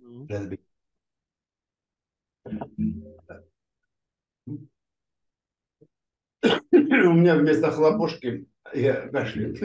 Мгм. Разбить. У меня вместо хлопушки я кашляю.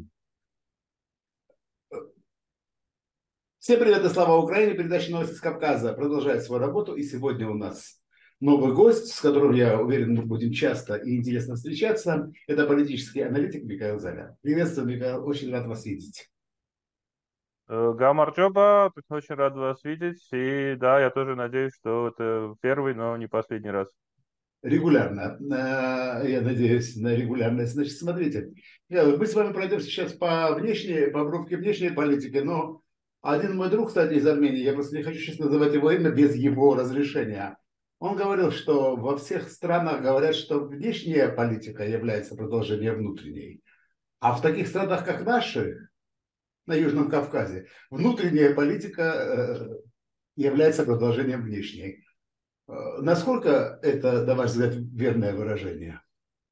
Всем привет и слава Украине. Передача «Новости с Кавказа» продолжает свою работу. И сегодня у нас новый гость, с которым, я уверен, мы будем часто и интересно встречаться. Это политический аналитик Михаил Золя. Приветствую, Михаил. Очень рад вас видеть. Гамарджоба, очень рад вас видеть. И да, я тоже надеюсь, что это первый, но не последний раз. Регулярно. Я надеюсь на регулярность. Значит, смотрите, мы с вами пройдем сейчас по бровке внешней политики, но один мой друг, кстати, из Армении, я просто не хочу сейчас называть его имя без его разрешения, он говорил, что во всех странах говорят, что внешняя политика является продолжением внутренней. А в таких странах, как наши, на Южном Кавказе, внутренняя политика является продолжением внешней. Насколько это, на ваш взгляд, верное выражение?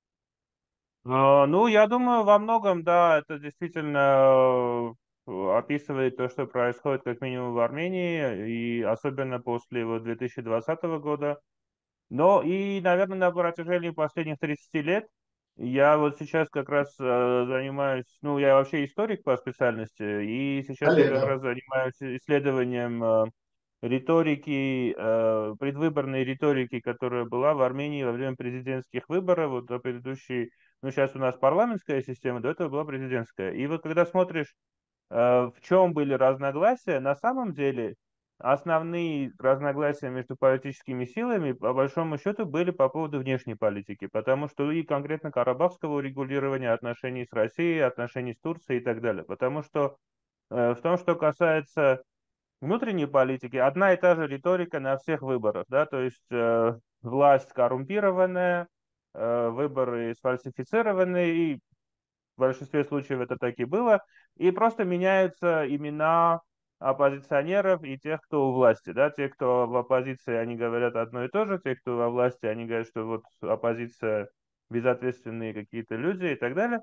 Ну, я думаю, во многом, да, это действительно описывает то, что происходит как минимум в Армении, и особенно после вот 2020 года. Но и, наверное, на протяжении последних 30 лет я вот сейчас как раз занимаюсь, ну, я вообще историк по специальности, и сейчас я как Коллега. раз занимаюсь исследованием риторики, предвыборной риторики, которая была в Армении во время президентских выборов, вот до предыдущей, ну, сейчас у нас парламентская система, до этого была президентская. И вот когда смотришь, в чем были разногласия, на самом деле основные разногласия между политическими силами, по большому счету, были по поводу внешней политики, потому что и конкретно карабахского урегулирования отношений с Россией, отношений с Турцией и так далее. Потому что в том, что касается внутренней политики, одна и та же риторика на всех выборах, да, то есть власть коррумпированная, выборы сфальсифицированные, и в большинстве случаев это так и было, и просто меняются имена оппозиционеров и тех, кто у власти, да, те, кто в оппозиции, они говорят одно и то же, те, кто во власти, они говорят, что вот оппозиция безответственные какие-то люди и так далее,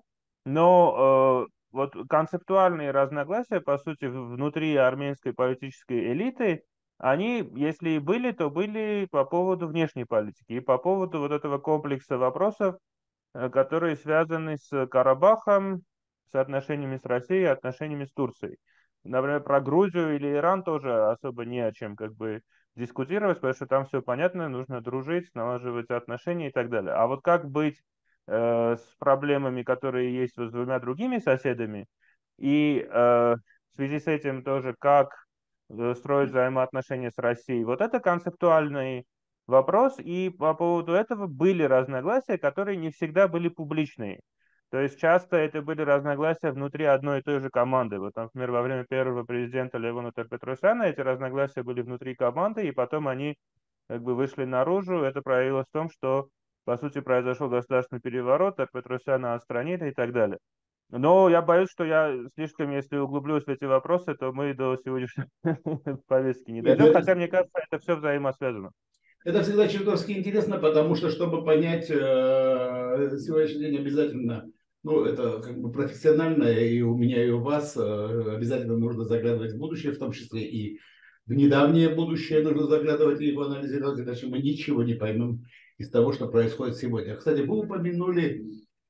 но вот концептуальные разногласия, по сути, внутри армянской политической элиты, они, если и были, то были по поводу внешней политики и по поводу вот этого комплекса вопросов, которые связаны с Карабахом, с отношениями с Россией, отношениями с Турцией. Например, про Грузию или Иран тоже особо не о чем как бы дискутировать, потому что там все понятно, нужно дружить, налаживать отношения и так далее. А вот как быть с проблемами, которые есть вот с двумя другими соседами, и в связи с этим тоже как строить взаимоотношения с Россией, вот это концептуальный вопрос, и по поводу этого были разногласия, которые не всегда были публичные. То есть часто это были разногласия внутри одной и той же команды. Вот, например, во время первого президента Левона Петросяна эти разногласия были внутри команды, и потом они как бы вышли наружу. Это проявилось в том, что, по сути, произошел государственный переворот, Петросяна отстранили и так далее. Но я боюсь, что я слишком, если углублюсь в эти вопросы, то мы до сегодняшней повестки не Нет, дойдем, хотя, мне кажется, это все взаимосвязано. это всегда чертовски интересно, потому что, чтобы понять сегодняшний день обязательно, ну, это как бы профессионально, и у меня, и у вас обязательно нужно заглядывать в будущее, в том числе и в недавнее будущее нужно заглядывать и его анализировать, иначе мы ничего не поймем из того, что происходит сегодня. Кстати, вы упомянули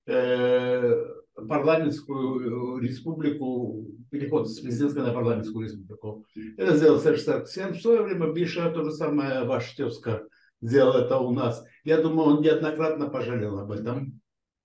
э, парламентскую республику, переход с президентской на парламентскую республику. Это сделал Серж Сарксян. В свое время Биша, то же самое, ваш тезка, сделал это у нас. Я думаю, он неоднократно пожалел об этом.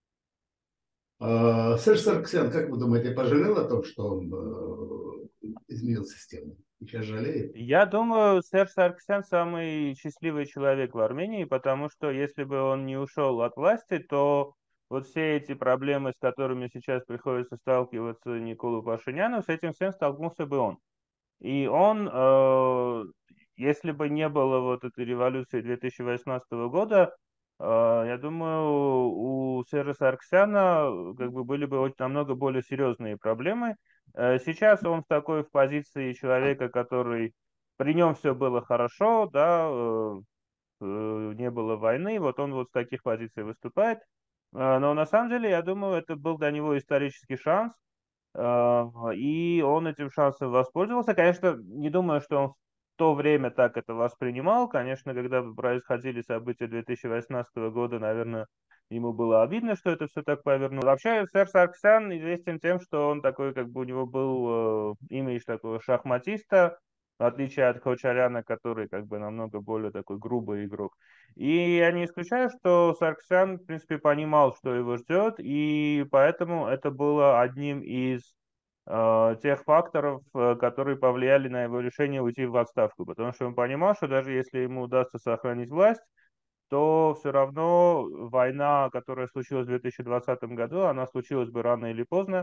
Серж Сарксян, как вы думаете, пожалел о том, что он изменил систему? Сейчас жалеет? Я думаю, Серж Саркисян самый счастливый человек в Армении, потому что если бы он не ушел от власти, то вот все эти проблемы, с которыми сейчас приходится сталкиваться Николу Пашиняну, с этим всем столкнулся бы он. И он, если бы не было вот этой революции 2018 года, я думаю, у Сержа Сарксяна как бы были бы намного более серьезные проблемы. Сейчас он в такой в позиции человека, который при нем все было хорошо, да, не было войны, вот он вот с таких позиций выступает. Но на самом деле, я думаю, это был для него исторический шанс, и он этим шансом воспользовался. Конечно, не думаю, что он то время так это воспринимал. Конечно, когда происходили события 2018 года, наверное, ему было обидно, что это все так повернуло. Вообще, сэр Сарксян известен тем, что он такой, как бы у него был имидж такого шахматиста, в отличие от Хачаряна, который как бы намного более такой грубый игрок. И я не исключаю, что Сарксян, в принципе, понимал, что его ждет, и поэтому это было одним из тех факторов, которые повлияли на его решение уйти в отставку. Потому что он понимал, что даже если ему удастся сохранить власть, то все равно война, которая случилась в 2020 году, она случилась бы рано или поздно,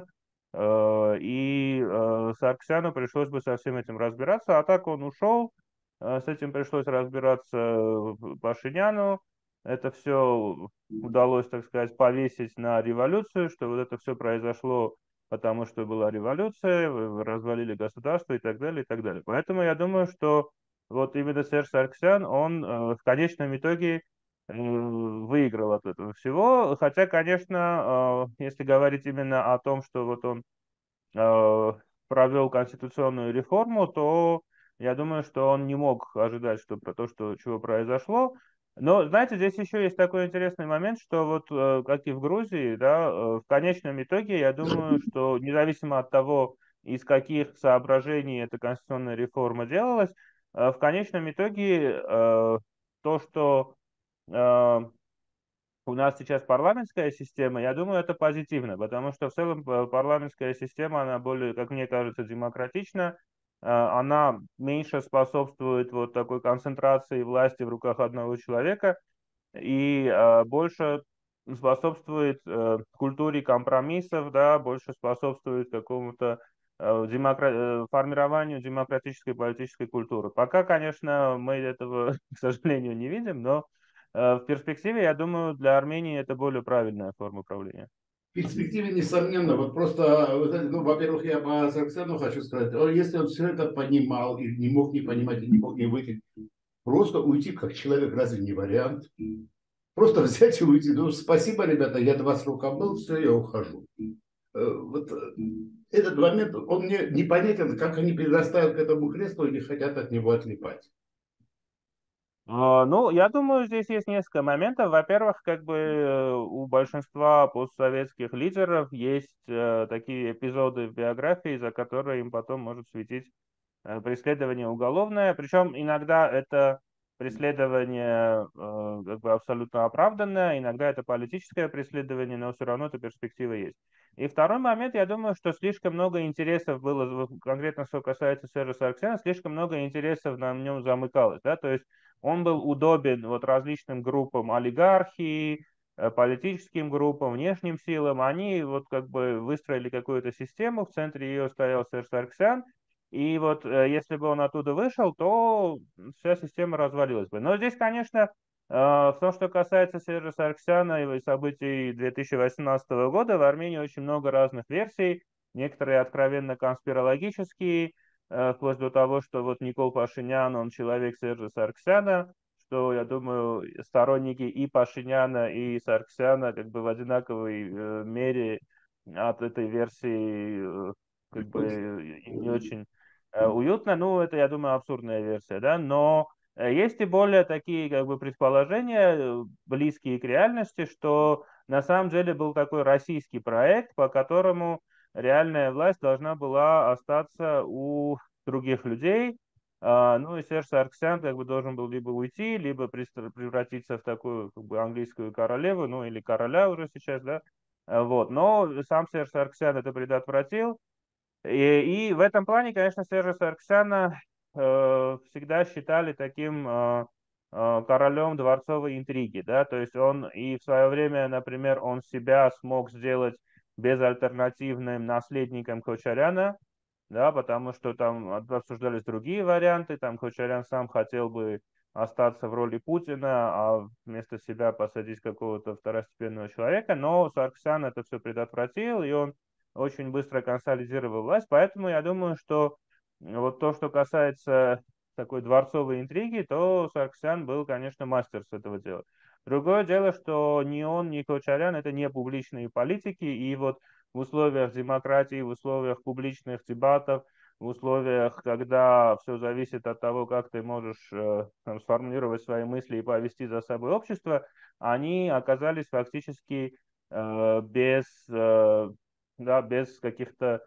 и Сарксяну пришлось бы со всем этим разбираться, а так он ушел, с этим пришлось разбираться Пашиняну, это все удалось, так сказать, повесить на революцию, что вот это все произошло, потому что была революция, развалили государство и так далее, и так далее. Поэтому я думаю, что вот именно Серж Сарксян, он в конечном итоге выиграл от этого всего. Хотя, конечно, если говорить именно о том, что вот он э, провел конституционную реформу, то я думаю, что он не мог ожидать, что про то, что чего произошло. Но, знаете, здесь еще есть такой интересный момент, что вот, как и в Грузии, да, в конечном итоге, я думаю, что независимо от того, из каких соображений эта конституционная реформа делалась, в конечном итоге то, что э, у нас сейчас парламентская система, я думаю, это позитивно, потому что в целом парламентская система, она более, как мне кажется, демократична, она меньше способствует вот такой концентрации власти в руках одного человека и больше способствует культуре компромиссов, да, больше способствует какому-то формированию демократической политической культуры. Пока, конечно, мы этого, к сожалению, не видим, но в перспективе, я думаю, для Армении это более правильная форма управления. В перспективе, несомненно, вот просто, вы знаете, ну, во-первых, я по Сарксяну хочу сказать, если он все это понимал и не мог не понимать, и не мог не выйти, просто уйти как человек, разве не вариант? Просто взять и уйти. Ну, спасибо, ребята, я 2 срока был, все, я ухожу. Вот этот момент, он мне непонятен, как они прирастают к этому креслу или хотят от него отлипать. Ну, я думаю, здесь есть несколько моментов. Во-первых, как бы у большинства постсоветских лидеров есть такие эпизоды в биографии, за которые им потом может светить преследование уголовное. Причем иногда это преследование как бы абсолютно оправданное, иногда это политическое преследование, но все равно эта перспектива есть. И второй момент, я думаю, что слишком много интересов было, конкретно что касается Сержа Сарксяна, слишком много интересов на нем замыкалось. Да? То есть он был удобен вот различным группам олигархии, политическим группам, внешним силам. Они вот как бы выстроили какую-то систему, в центре ее стоял Серж Сарксян, и вот если бы он оттуда вышел, то вся система развалилась бы. Но здесь, конечно, в том, что касается Сержа Сарксяна и событий 2018 года, в Армении очень много разных версий, некоторые откровенно конспирологические, вплоть до того, что вот Никол Пашинян, он человек Сержа Сарксяна, что, я думаю, сторонники и Пашиняна, и Сарксяна как бы в одинаковой мере от этой версии как бы им не очень уютно. Ну, это, я думаю, абсурдная версия, да, но есть и более такие как бы предположения, близкие к реальности, что на самом деле был такой российский проект, по которому реальная власть должна была остаться у других людей. Ну и Серж Сарксян как бы должен был либо уйти, либо превратиться в такую как бы английскую королеву, ну или короля уже сейчас, да. Вот. Но сам Серж Сарксян это предотвратил. И в этом плане, конечно, Сержа Сарксяна всегда считали таким королем дворцовой интриги, да, то есть он и в свое время, например, он себя смог сделать безальтернативным наследником Кочаряна, да, потому что там обсуждались другие варианты, там Кочарян сам хотел бы остаться в роли Путина, а вместо себя посадить какого-то второстепенного человека, но Сарксян это все предотвратил, и он очень быстро консолидировал власть, поэтому я думаю, что вот то, что касается такой дворцовой интриги, то Сарксян был, конечно, мастер с этого дела. Другое дело, что ни он, ни Кочарян это не публичные политики, и вот в условиях демократии, в условиях публичных дебатов, в условиях, когда все зависит от того, как ты можешь там, сформулировать свои мысли и повести за собой общество, они оказались фактически без, да, без каких-то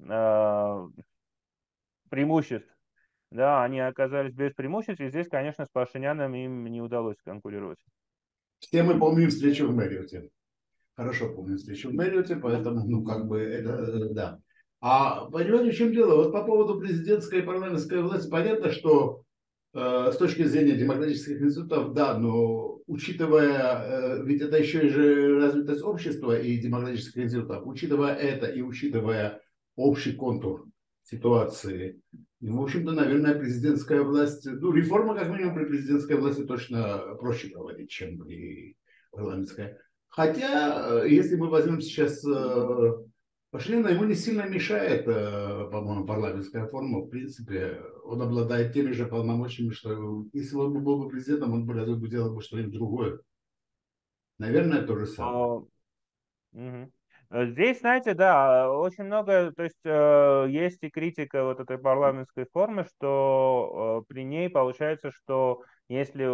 э, преимуществ. Да, они оказались без преимуществ, и здесь, конечно, с Пашиняном им не удалось конкурировать. Все мы помним встречу в Мэриоте. Хорошо помню встречу в Мэриоте, поэтому, ну, как бы, это, да. А понимаете, в чем дело? Вот по поводу президентской и парламентской власти, понятно, что с точки зрения демократических институтов, да, но учитывая, ведь это еще и же развитость общества и демократических институтов, учитывая это и учитывая общий контур ситуации, в общем-то, наверное, президентская власть, ну, реформа, как минимум, при президентской власти точно проще проводить, чем при парламентской. Хотя, если мы возьмем сейчас Пашиняна, ему не сильно мешает, по-моему, парламентская форма. В принципе, он обладает теми же полномочиями, что если он был бы президентом, он бы разве бы делал бы что-нибудь другое. Наверное, то же самое. А, мгм. Здесь, знаете, да, очень много, то есть есть и критика вот этой парламентской формы, что при ней получается, что если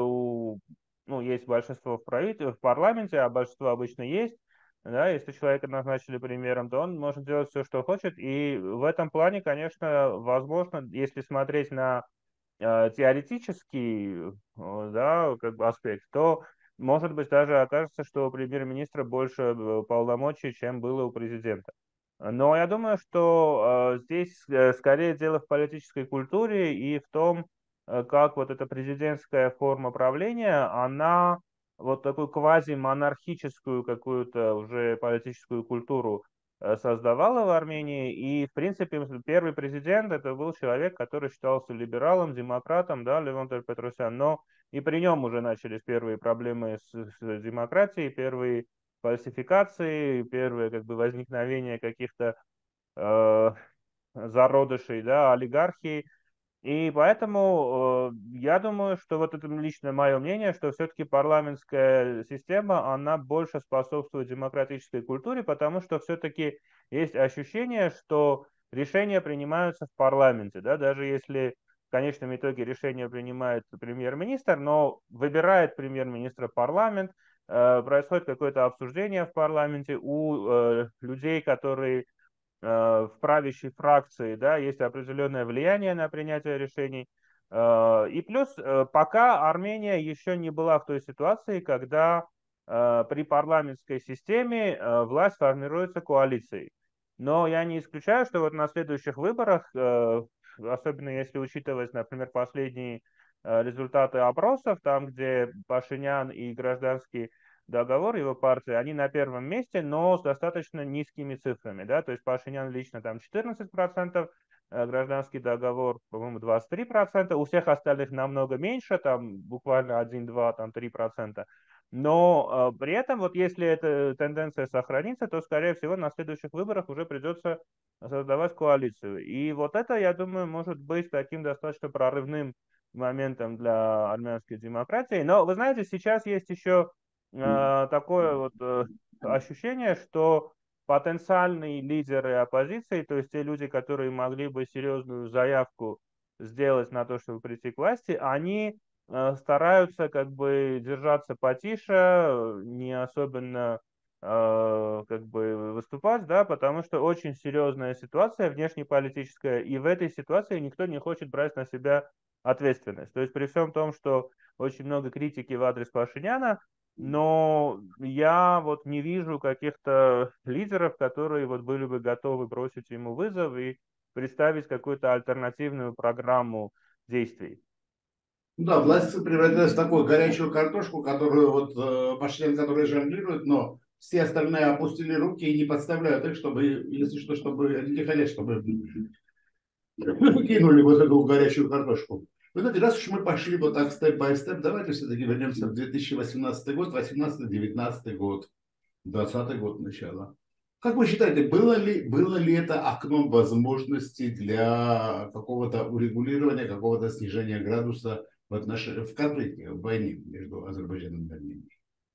ну, есть большинство в парламенте, а большинство обычно есть, да, если человека назначили премьером, то он может делать все, что хочет, и в этом плане, конечно, возможно, если смотреть на теоретический, да, как бы аспект, то, может быть, даже окажется, что у премьер-министра больше полномочий, чем было у президента. Но я думаю, что здесь скорее дело в политической культуре и в том, как вот эта президентская форма правления, она вот такую квазимонархическую какую-то уже политическую культуру создавала в Армении. И, в принципе, первый президент это был человек, который считался либералом, демократом, да, Левон Петросян. Но и при нем уже начались первые проблемы с демократией, первые фальсификации, первое как бы возникновение каких-то э, зародышей, да, олигархии. И поэтому я думаю, что вот это лично мое мнение, что все-таки парламентская система, она больше способствует демократической культуре, потому что все-таки есть ощущение, что решения принимаются в парламенте, да, даже если в конечном итоге решение принимает премьер-министр, но выбирает премьер-министра парламент, происходит какое-то обсуждение в парламенте у людей, которые в правящей фракции, да, есть определенное влияние на принятие решений. И плюс, пока Армения еще не была в той ситуации, когда при парламентской системе власть формируется коалицией. Но я не исключаю, что вот на следующих выборах, особенно если учитывать, например, последние результаты опросов, там, где Пашинян и гражданские договор его партии, они на первом месте, но с достаточно низкими цифрами, да, то есть Пашинян лично там 14%, гражданский договор, по-моему, 23%, у всех остальных намного меньше, там буквально 1-2, там 3%. Но при этом, вот если эта тенденция сохранится, то, скорее всего, на следующих выборах уже придется создавать коалицию. И вот это, я думаю, может быть таким достаточно прорывным моментом для армянской демократии. Но, вы знаете, сейчас есть еще такое вот ощущение, что потенциальные лидеры оппозиции, то есть те люди, которые могли бы серьезную заявку сделать на то, чтобы прийти к власти, они стараются как бы держаться потише, не особенно как бы выступать, да, потому что очень серьезная ситуация внешнеполитическая, и в этой ситуации никто не хочет брать на себя ответственность. То есть при всем том, что очень много критики в адрес Пашиняна, но я вот не вижу каких-то лидеров, которые вот были бы готовы бросить ему вызов и представить какую-то альтернативную программу действий. Ну да, власть превратилась в такую горячую картошку, которую вот Пашинян, который жонглирует, но все остальные опустили руки и не подставляют их, чтобы, если что, чтобы они не хотят, чтобы кинули вот эту горячую картошку. Вы знаете, раз уж мы пошли вот так степ-бай-степ, давайте все-таки вернемся в 2018 год, 18-19 год, 20 год начала. Как вы считаете, было ли это окном возможностей для какого-то урегулирования, какого-то снижения градуса в конфликте, в войне между Азербайджаном и Арменией?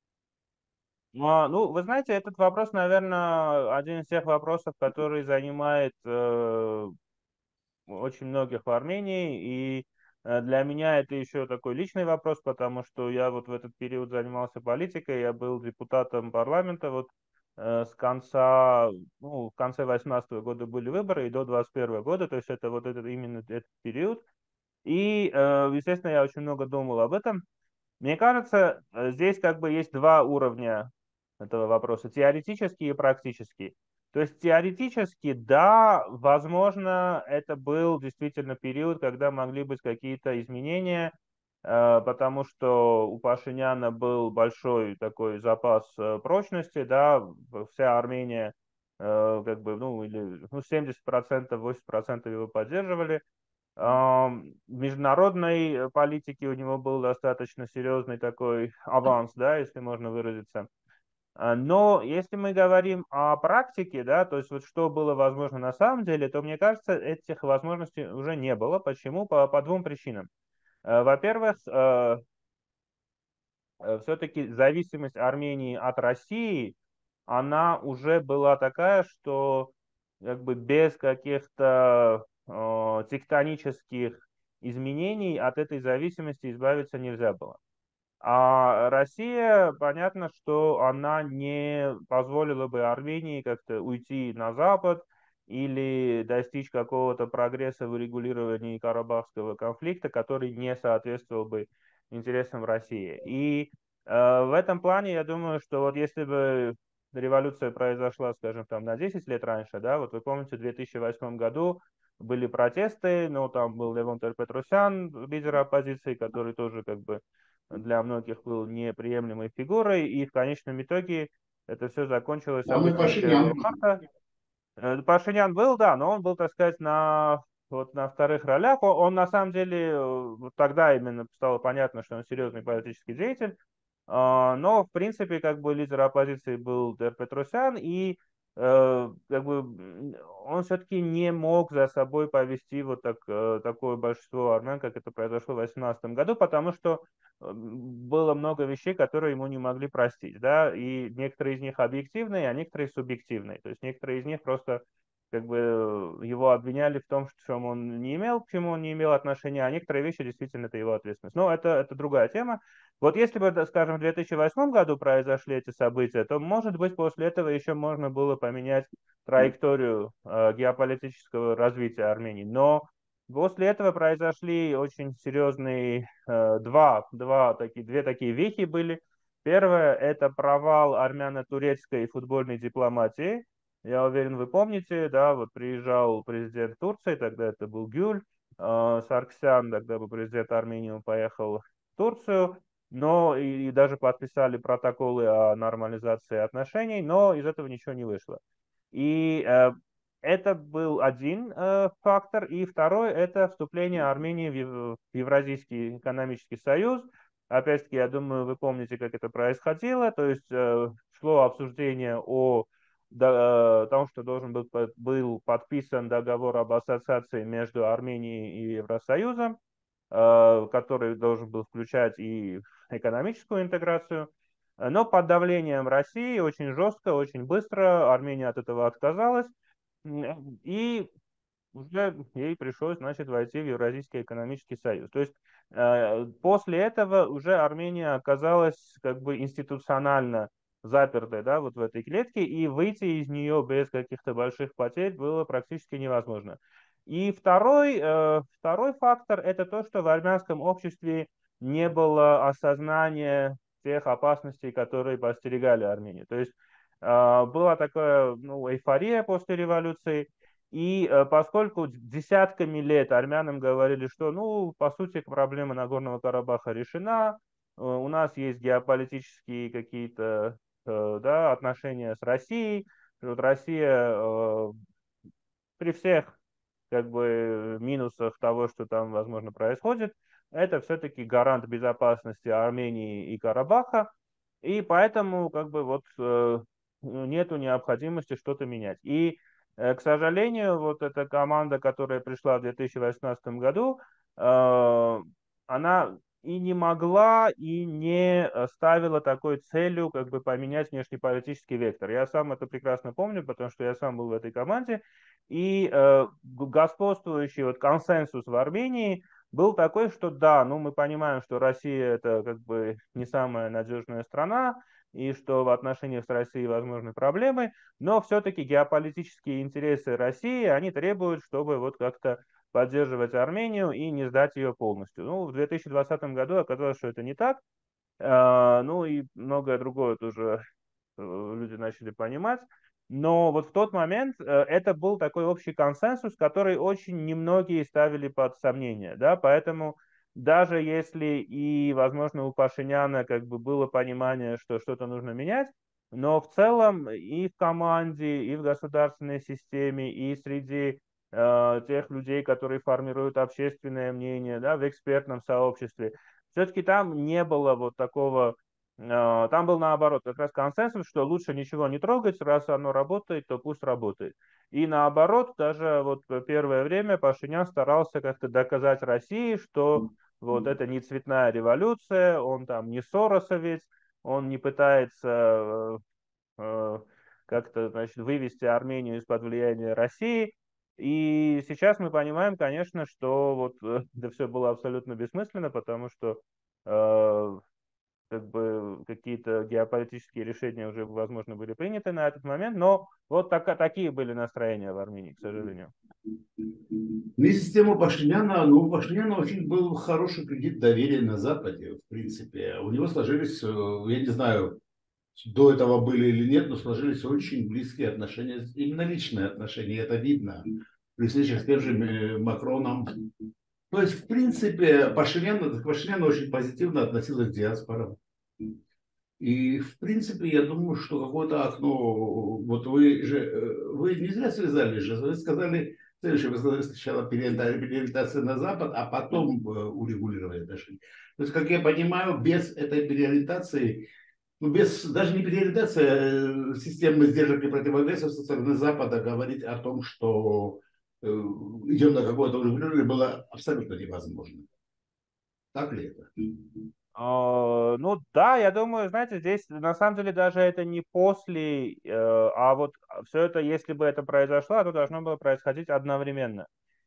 Ну, вы знаете, этот вопрос, наверное, один из тех вопросов, который занимает очень многих в Армении, и для меня это еще такой личный вопрос, потому что я вот в этот период занимался политикой, я был депутатом парламента, вот с конца, ну, в конце 18 года были выборы и до 21 года, то есть это вот этот, именно этот период. И, естественно, я очень много думал об этом. Мне кажется, здесь как бы есть два уровня этого вопроса, теоретический и практический. То есть теоретически, да, возможно, это был действительно период, когда могли быть какие-то изменения, потому что у Пашиняна был большой такой запас прочности, да, вся Армения, как бы, ну, или ну, 70%, 80% его поддерживали. В международной политике у него был достаточно серьезный такой аванс, да, если можно выразиться. Но если мы говорим о практике, да, то есть вот что было возможно на самом деле, то мне кажется, этих возможностей уже не было. Почему? По двум причинам. Во-первых, все-таки зависимость Армении от России, она уже была такая, что как бы без каких-то тектонических изменений от этой зависимости избавиться нельзя было. А Россия, понятно, что она не позволила бы Армении как-то уйти на Запад или достичь какого-то прогресса в урегулировании Карабахского конфликта, который не соответствовал бы интересам России. И в этом плане я думаю, что вот если бы революция произошла, скажем, там на 10 лет раньше, да, вот вы помните, в 2008 году были протесты, но там был Левон Петросян, лидер оппозиции, который тоже как бы для многих был неприемлемой фигурой, и в конечном итоге это все закончилось Там и событиями Пашинян. 1 марта. Пашинян был, да, но он был, так сказать, вот на вторых ролях. Он на самом деле, вот тогда именно стало понятно, что он серьезный политический деятель. Но, в принципе, как бы лидер оппозиции был Дер Петросян, и как бы он все-таки не мог за собой повести вот такое большинство армян, как это произошло в 2018 году, потому что было много вещей, которые ему не могли простить, да, и некоторые из них объективные, а некоторые субъективные. То есть некоторые из них просто как бы его обвиняли в том, что он не имел, к чему он не имел отношения, а некоторые вещи действительно это его ответственность. Но это другая тема. Вот если бы, да, скажем, в 2008 году произошли эти события, то, может быть, после этого еще можно было поменять траекторию геополитического развития Армении. Но после этого произошли очень серьезные две такие вехи были. Первое – это провал армяно-турецкой футбольной дипломатии. Я уверен, вы помните, да, вот приезжал президент Турции, тогда это был Гюль, Сарксян, тогда был президент Армении, он поехал в Турцию, но и даже подписали протоколы о нормализации отношений, но из этого ничего не вышло. И это был один фактор. И второй – это вступление Армении в Евразийский экономический союз. Опять-таки, я думаю, вы помните, как это происходило. То есть шло обсуждение о том, что был подписан договор об ассоциации между Арменией и Евросоюзом, который должен был включать и экономическую интеграцию. Но под давлением России очень жестко, очень быстро Армения от этого отказалась. И уже ей пришлось, значит, войти в Евразийский экономический союз. То есть после этого уже Армения оказалась как бы институционально запертой, да, вот в этой клетке, и выйти из нее без каких-то больших потерь было практически невозможно. И второй фактор – это то, что в армянском обществе не было осознания тех опасностей, которые подстерегали Армению. То есть была такая, ну, эйфория после революции, и поскольку десятками лет армянам говорили, что, ну, по сути, проблема Нагорного Карабаха решена, у нас есть геополитические какие-то да, отношения с Россией, вот Россия при всех как бы минусах того, что там, возможно, происходит, это все-таки гарант безопасности Армении и Карабаха, и поэтому как бы вот нету необходимости что-то менять. И, к сожалению, вот эта команда, которая пришла в 2018 году, она и не могла, и не ставила такой целью как бы поменять внешнеполитический вектор. Я сам это прекрасно помню, потому что я сам был в этой команде, и господствующий вот консенсус в Армении был такой, что да, ну мы понимаем, что Россия это как бы не самая надежная страна, и что в отношениях с Россией возможны проблемы, но все-таки геополитические интересы России, они требуют, чтобы вот как-то поддерживать Армению и не сдать ее полностью. Ну, в 2020 году оказалось, что это не так. Ну и многое другое тоже люди начали понимать. Но вот в тот момент это был такой общий консенсус, который очень немногие ставили под сомнение, да, поэтому даже если и, возможно, у Пашиняна как бы было понимание, что что-то нужно менять, но в целом и в команде, и в государственной системе, и среди тех людей, которые формируют общественное мнение, да, в экспертном сообществе, все-таки там не было вот такого там был наоборот как раз консенсус, что лучше ничего не трогать, раз оно работает, то пусть работает. И наоборот, даже вот первое время Пашинян старался как-то доказать России, что вот это не цветная революция, он там не соросовец, он не пытается э, как-то, значит, вывести Армению из-под влияния России. И сейчас мы понимаем, конечно, что вот это все было абсолютно бессмысленно, потому что как бы какие-то геополитические решения уже, возможно, были приняты на этот момент, но вот такие были настроения в Армении, к сожалению. Вместе с тем у Пашиняна, ну, у Пашиняна очень был хороший кредит доверия на Западе, в принципе. У него сложились, я не знаю, до этого были или нет, но сложились очень близкие отношения, именно личные отношения, это видно при встречах с тем же Макроном. То есть, в принципе, Пашинян очень позитивно относилась к диаспорам. И, в принципе, я думаю, что какое-то окно, вот вы не зря связали же, вы сказали, следующее, вы сказали сначала переориентация на Запад, а потом урегулирование отношений. То есть, как я понимаю, без этой переориентации, ну, без даже не переориентации, а системы сдержек и противовесов со стороны Запада говорить о том, что идем на какое-то урегулирование, было абсолютно невозможно. Так ли это? Ну да, я думаю, знаете, здесь на самом деле даже это не после, а вот все это, если бы это произошло, то должно было происходить одновременно.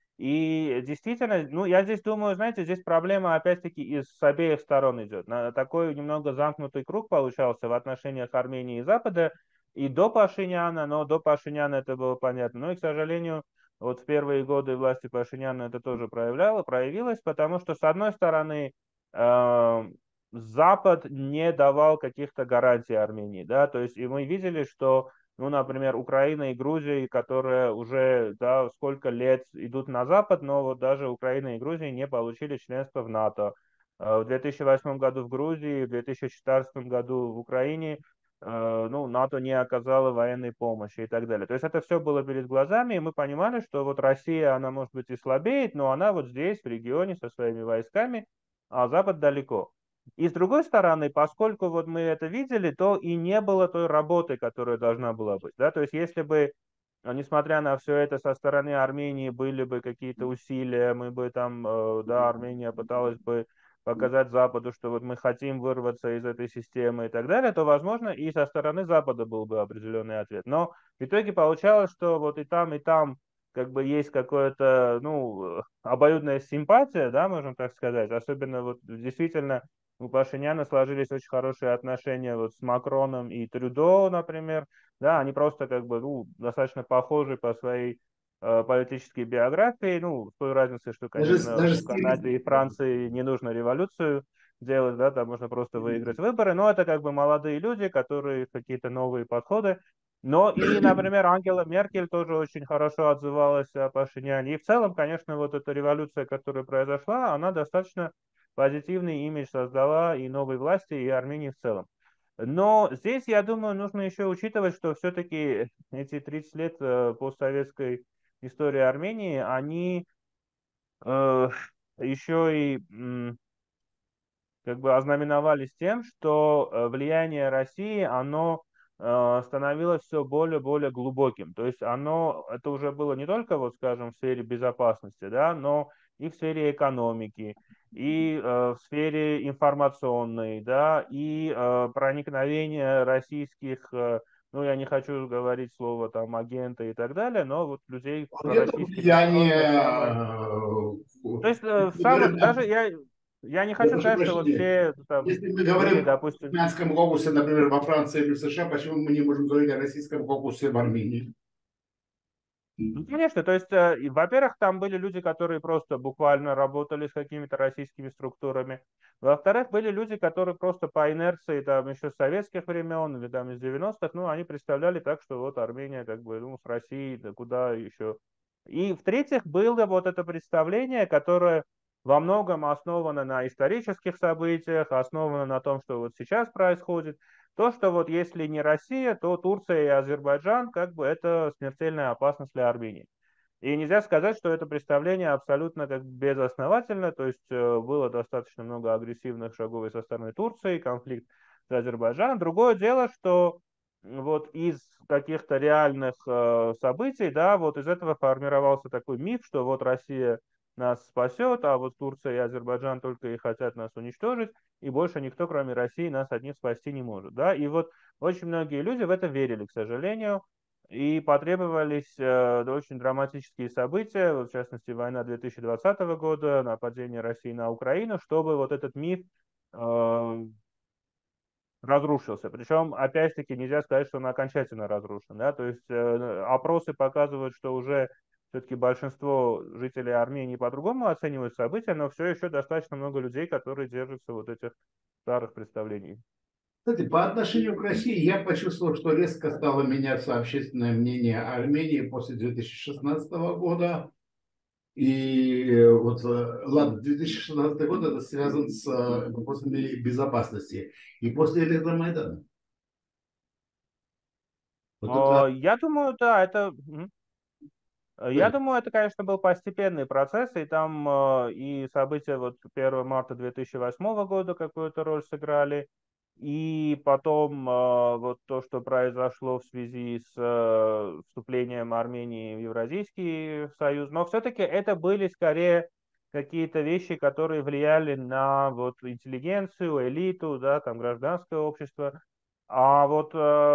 И действительно, ну, я здесь думаю, знаете, здесь проблема опять-таки с обеих сторон идет. Такой немного замкнутый круг получался в отношениях Армении и Запада и до Пашиняна, но до Пашиняна это было понятно. Ну и, к сожалению, вот в первые годы власти Пашиняна это тоже проявилось, потому что, с одной стороны, э, Запад не давал каких-то гарантий Армении, да, то есть и мы видели, что ну, например, Украина и Грузия, которые уже да, сколько лет идут на Запад, но вот даже Украина и Грузия не получили членство в НАТО. В 2008 году в Грузии, в 2014 году в Украине ну, НАТО не оказало военной помощи и так далее. То есть это все было перед глазами, и мы понимали, что вот Россия, она может быть и слабеет, но она вот здесь, в регионе, со своими войсками, а Запад далеко. И с другой стороны, поскольку вот мы это видели, то и не было той работы, которая должна была быть. Да? То есть если бы, несмотря на все это, со стороны Армении были бы какие-то усилия, мы бы там, да, Армения пыталась бы показать Западу, что вот мы хотим вырваться из этой системы и так далее, то, возможно, и со стороны Запада был бы определенный ответ. Но в итоге получалось, что вот и там как бы есть какое-то, ну, обоюдная симпатия, да, можем так сказать, особенно вот действительно у Пашиняна сложились очень хорошие отношения вот с Макроном и Трюдо, например. Да, они просто как бы ну, достаточно похожи по своей политической биографии. Ну, с той разницей, что, конечно, Даже в Канаде и Франции не нужно революцию делать, да, там можно просто выиграть выборы. Но это как бы молодые люди, которые какие-то новые подходы. Но и, например, Ангела Меркель тоже очень хорошо отзывалась о Пашиняне. И в целом, конечно, вот эта революция, которая произошла, она достаточно позитивный имидж создала и новой власти, и Армении в целом. Но здесь, я думаю, нужно еще учитывать, что все-таки эти 30 лет постсоветской истории Армении, они э, еще и как бы ознаменовались тем, что влияние России, оно становилось все более и более глубоким. То есть это уже было не только, вот скажем, в сфере безопасности, да, но и в сфере экономики, и в сфере информационной, да, и проникновение российских, ну, я не хочу говорить слово там агенты и так далее, но вот людей Вот это пророссийских влияние, настроенных самое. То есть в если мы говорим самых, о, даже я не я хочу прошу сказать, что вот прощения, все там если мы были, говорим о допустим, армянском кокусе, например, во Франции или в США, почему мы не можем говорить о российском кокусе в Армении? ну, конечно, то есть, во-первых, там были люди, которые просто буквально работали с какими-то российскими структурами. Во-вторых, были люди, которые просто по инерции там еще с советских времен или там из 90-х, ну, они представляли так, что вот Армения как бы, ну, с Россией, да куда еще. И в-третьих, было вот это представление, которое во многом основано на исторических событиях, основано на том, что вот сейчас происходит. То, что вот если не Россия, то Турция и Азербайджан, как бы это смертельная опасность для Армении. И нельзя сказать, что это представление абсолютно как бы безосновательно, то есть было достаточно много агрессивных шагов и со стороны Турции, конфликт с Азербайджаном. Другое дело, что вот из каких-то реальных событий, да, вот из этого формировался такой миф, что вот Россия нас спасет, а вот Турция и Азербайджан только и хотят нас уничтожить, и больше никто, кроме России, нас одних спасти не может, да, и вот очень многие люди в это верили, к сожалению, и потребовались очень драматические события, вот, в частности, война 2020 года, нападение России на Украину, чтобы вот этот миф э, разрушился. Причем, опять-таки, нельзя сказать, что он окончательно разрушен. Да? То есть опросы показывают, что уже все-таки большинство жителей Армении по-другому оценивают события, но все еще достаточно много людей, которые держатся вот этих старых представлений. Кстати, по отношению к России я почувствовал, что резко стало меняться общественное мнение о Армении после 2016 года. И вот, ладно, 2016 год это связано с вопросами безопасности. И после Электромайдана. Вот это... Я думаю, да, это... Я Говори. думаю, это, конечно, был постепенный процесс, и там и события вот 1 марта 2008 года какую-то роль сыграли, и потом вот то, что произошло в связи с вступлением Армении в Евразийский союз, но все-таки это были скорее какие-то вещи, которые влияли на вот интеллигенцию, элиту, да, там гражданское общество, а вот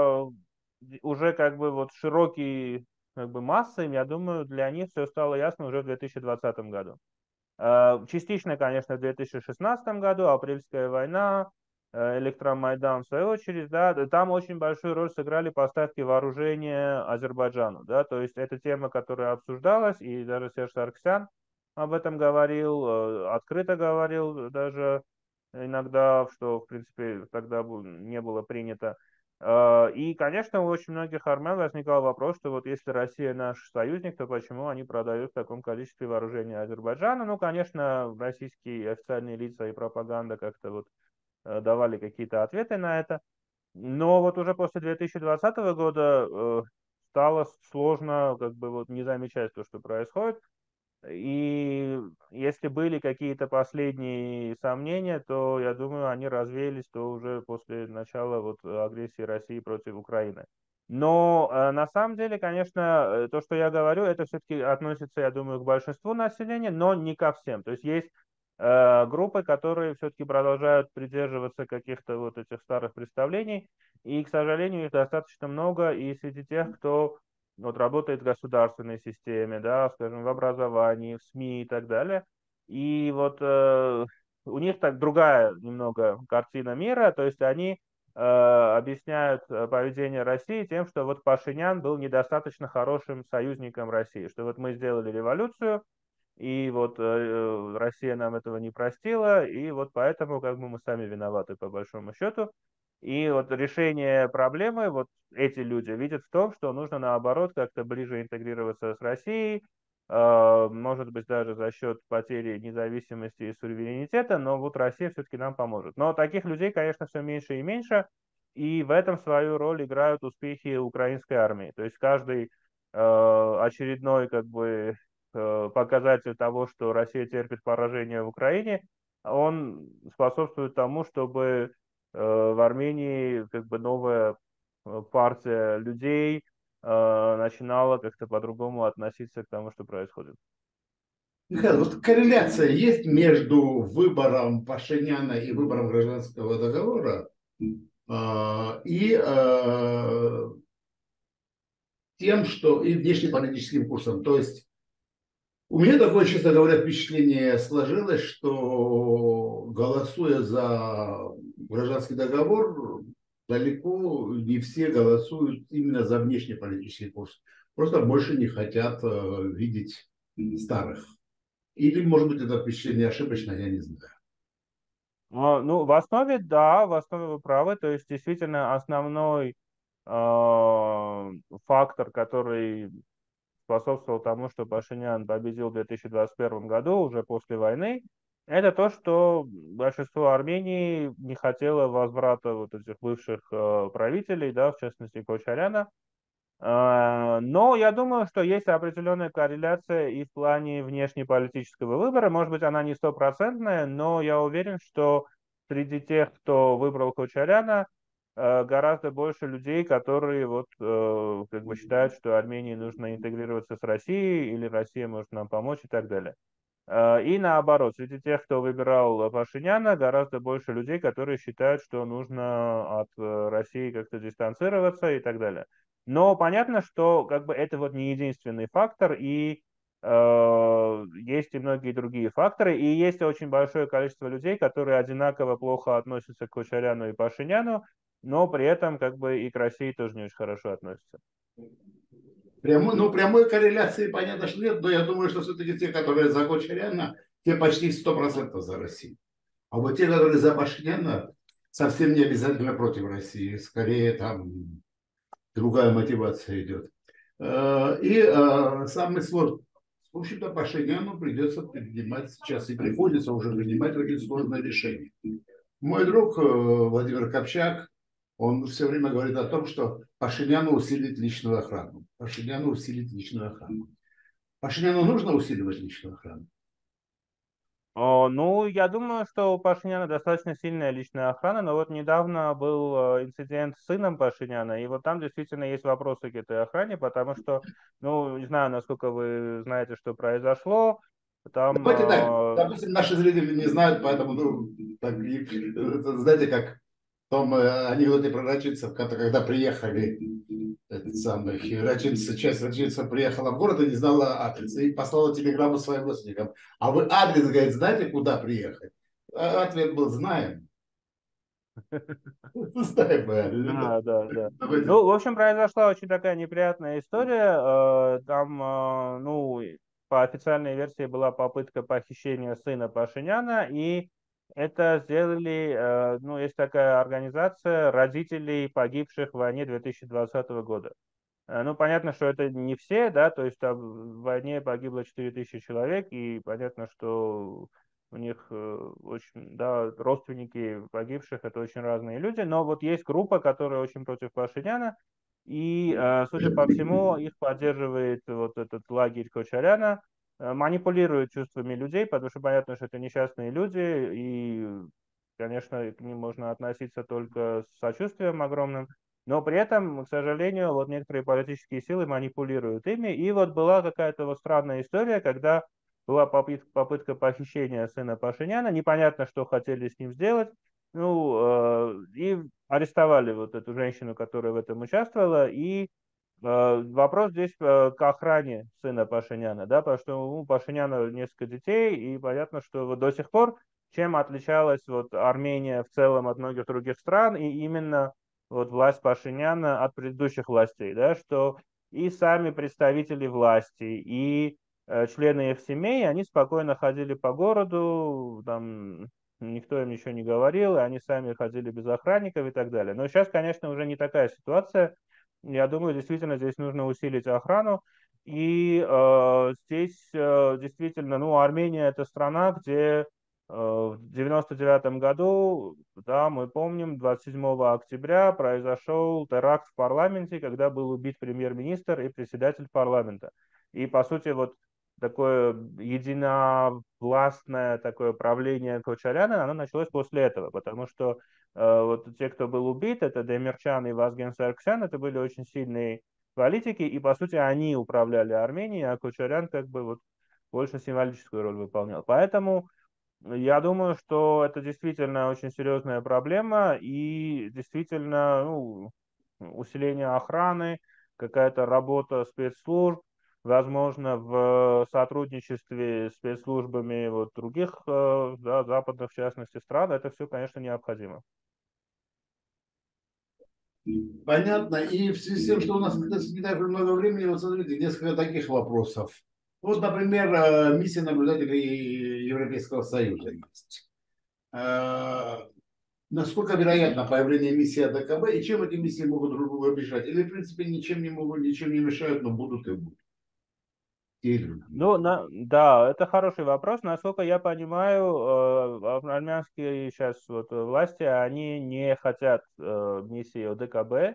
уже как бы вот широкий как бы массой, я думаю, для них все стало ясно уже в 2020 году. Частично, конечно, в 2016 году, апрельская война, Электромайдан в свою очередь, да, там очень большую роль сыграли поставки вооружения Азербайджану, да, то есть это тема, которая обсуждалась, и даже Серж Саргсян об этом говорил, открыто говорил даже иногда, что, в принципе, тогда не было принято. И, конечно, у очень многих армян возникал вопрос, что вот если Россия наш союзник, то почему они продают в таком количестве вооружения Азербайджану? Ну, конечно, российские официальные лица и пропаганда как-то вот давали какие-то ответы на это. Но вот уже после 2020 года стало сложно как бы вот не замечать то, что происходит. И если были какие-то последние сомнения, то, я думаю, они развеялись то уже после начала вот агрессии России против Украины. Но на самом деле, конечно, то, что я говорю, это все-таки относится, я думаю, к большинству населения, но не ко всем. То есть есть группы, которые все-таки продолжают придерживаться каких-то вот этих старых представлений, и, к сожалению, их достаточно много, и среди тех, кто вот работает в государственной системе, да, скажем, в образовании, в СМИ и так далее. И вот у них так другая немного картина мира, то есть они объясняют поведение России тем, что вот Пашинян был недостаточно хорошим союзником России, что вот мы сделали революцию, и вот Россия нам этого не простила, и вот поэтому как бы мы сами виноваты по большому счету. И вот решение проблемы вот эти люди видят в том, что нужно наоборот как-то ближе интегрироваться с Россией, может быть даже за счет потери независимости и суверенитета, но вот Россия все-таки нам поможет. Но таких людей, конечно, все меньше и меньше, и в этом свою роль играют успехи украинской армии. То есть каждый очередной как бы показатель того, что Россия терпит поражение в Украине, он способствует тому, чтобы в Армении как бы новая партия людей начинала как-то по-другому относиться к тому, что происходит. Михаил, вот корреляция есть между выбором Пашиняна и выбором гражданского договора и тем, что и внешнеполитическим курсом. То есть у меня такое, честно говоря, впечатление сложилось, что голосуя за гражданский договор, далеко не все голосуют именно за внешнеполитический курс. Просто больше не хотят видеть старых. Или, может быть, это впечатление ошибочно, я не знаю. Ну, в основе, да, в основе вы правы. То есть, действительно, основной фактор, который способствовал тому, что Пашинян победил в 2021 году, уже после войны, это то, что большинство Армении не хотело возврата вот этих бывших правителей, да, в частности Кочаряна. Но я думаю, что есть определенная корреляция и в плане внешнеполитического выбора. Может быть, она не стопроцентная, но я уверен, что среди тех, кто выбрал Кочаряна, гораздо больше людей, которые вот как бы считают, что Армении нужно интегрироваться с Россией или Россия может нам помочь и так далее. И наоборот, среди тех, кто выбирал Пашиняна, гораздо больше людей, которые считают, что нужно от России как-то дистанцироваться и так далее. Но понятно, что как бы это вот не единственный фактор, и есть и многие другие факторы, и есть очень большое количество людей, которые одинаково плохо относятся к Кочаряну и Пашиняну, но при этом как бы и к России тоже не очень хорошо относятся. Прямой корреляции, понятно, что нет, но я думаю, что все-таки те, которые за Кочаряна, те почти 100% за Россию. А вот те, которые за Пашиняна, совсем не обязательно против России. Скорее там другая мотивация идет. Самый сложный. В общем-то, Пашиняну придется принимать сейчас и приходится уже принимать очень сложное решение. Мой друг Владимир Копчак, он все время говорит о том, что Пашиняну усилить личную охрану. Пашиняну усилить личную охрану. Пашиняну нужно усиливать личную охрану? Ну, я думаю, что у Пашиняна достаточно сильная личная охрана, но вот недавно был инцидент с сыном Пашиняна, и вот там действительно есть вопросы к этой охране, потому что, ну, не знаю, насколько вы знаете, что произошло, там, Давайте так, допустим, наши зрители не знают, поэтому, так, знаете, как в том анекдоте про Рачинцев, когда приехали, этот самый, часть Рачинцев приехала в город и не знала адреса, и послала телеграмму своим родственникам. А вы адрес, говорит, знаете, куда приехать? Ответ был, знаем. Знаем мы адрес. да, да, да. Давайте. Ну, в общем, произошла очень такая неприятная история. Там, ну, по официальной версии была попытка похищения сына Пашиняна, и это сделали, ну, есть такая организация родителей погибших в войне 2020 года. Ну, понятно, что это не все, да, то есть там в войне погибло 4000 человек, и понятно, что у них очень, да, родственники погибших, это очень разные люди, но вот есть группа, которая очень против Пашиняна, и, судя по всему, их поддерживает вот этот лагерь Кочаряна, манипулирует чувствами людей, потому что понятно, что это несчастные люди, и, конечно, к ним можно относиться только с сочувствием огромным, но при этом, к сожалению, вот некоторые политические силы манипулируют ими. И вот была какая-то вот странная история, когда была попытка похищения сына Пашиняна. Непонятно, что хотели с ним сделать. Ну, и арестовали вот эту женщину, которая в этом участвовала. И вопрос здесь к охране сына Пашиняна, да, потому что у Пашиняна несколько детей, и понятно, что вот до сих пор чем отличалась вот Армения в целом от многих других стран, и именно вот власть Пашиняна от предыдущих властей, да, что и сами представители власти, и члены их семей, они спокойно ходили по городу, там никто им ничего не говорил, и они сами ходили без охранников и так далее. Но сейчас, конечно, уже не такая ситуация. Я думаю, действительно здесь нужно усилить охрану. И здесь действительно, ну, Армения это страна, где в 99 году, да, мы помним, 27 октября произошел теракт в парламенте, когда был убит премьер-министр и председатель парламента. И, по сути, вот такое единовластное такое правление Кочаряна, оно началось после этого, потому что вот те, кто был убит, это Демирчан и Вазген Сарксян, это были очень сильные политики, и, по сути, они управляли Арменией, а Кочарян как бы вот больше символическую роль выполнял. Поэтому я думаю, что это действительно очень серьезная проблема и действительно усиление охраны, какая-то работа спецслужб, возможно, в сотрудничестве с спецслужбами вот других да, западных, в частности, стран, это все, конечно, необходимо. Понятно. И в связи с тем, что у нас не так много времени, вот смотрите, несколько таких вопросов. Вот, например, миссия наблюдателей Европейского Союза есть. Э, Насколько вероятно появление миссии АДКБ и чем эти миссии могут друг друга мешать? Или, в принципе, ничем не могут, ничем не мешают, но будут и будут. Те и другие. Да, это хороший вопрос. Насколько я понимаю, армянские сейчас вот власти, они не хотят миссии ОДКБ.